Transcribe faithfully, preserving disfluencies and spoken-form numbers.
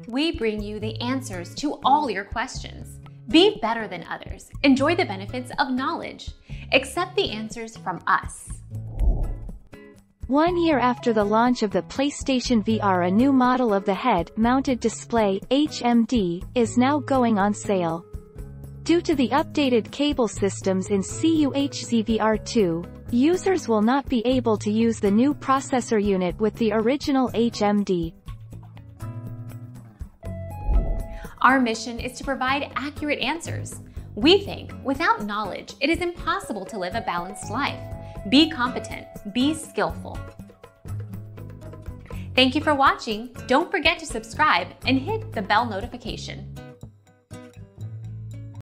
We bring you the answers to all your questions. Be better than others. Enjoy the benefits of knowledge. Accept the answers from us. One year after the launch of the PlayStation V R, a new model of the head-mounted display, H M D, is now going on sale. Due to the updated cable systems in C U H Z V R two, users will not be able to use the new processor unit with the original H M D. Our mission is to provide accurate answers. We think without knowledge, it is impossible to live a balanced life. Be competent, be skillful. Thank you for watching. Don't forget to subscribe and hit the bell notification.